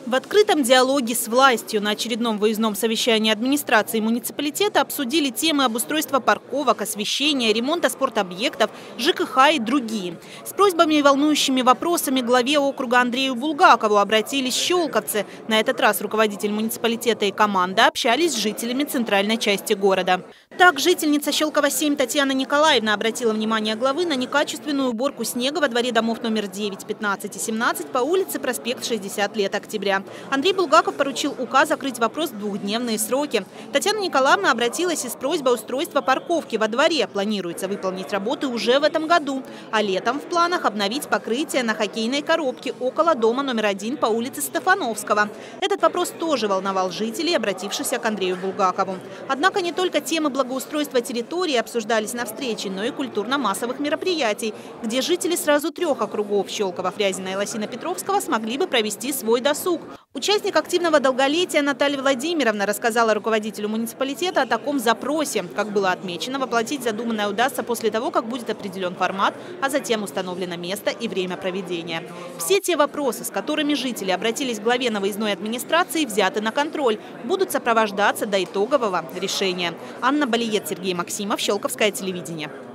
В открытом диалоге с властью на очередном выездном совещании администрации муниципалитета обсудили темы обустройства парковок, освещения, ремонта спортобъектов, ЖКХ и другие. С просьбами и волнующими вопросами главе округа Андрею Булгакову обратились щелковцы. На этот раз руководитель муниципалитета и команда общались с жителями центральной части города. Так, жительница Щелково-7 Татьяна Николаевна обратила внимание главы на некачественную уборку снега во дворе домов номер 9, 15 и 17 по улице Проспект 60 лет Октября. Андрей Булгаков поручил УК закрыть вопрос в двухдневные сроки. Татьяна Николаевна обратилась и с просьбой устройства парковки во дворе. Планируется выполнить работы уже в этом году. А летом в планах обновить покрытие на хоккейной коробке около дома номер 1 по улице Стефановского. Этот вопрос тоже волновал жителей, обратившихся к Андрею Булгакову. Однако не только темы благоустройства территории обсуждались на встрече, но и культурно-массовых мероприятий, где жители сразу 3 округов – Щелково, Фрязино и Лосино-Петровского – смогли бы провести свой досуг. Участник активного долголетия Наталья Владимировна рассказала руководителю муниципалитета о таком запросе. Как было отмечено, воплотить задуманное удастся после того, как будет определен формат, а затем установлено место и время проведения. Все те вопросы, с которыми жители обратились к главе на выездной администрации, взяты на контроль, будут сопровождаться до итогового решения. Анна Балиет, Сергей Максимов, Щелковское телевидение.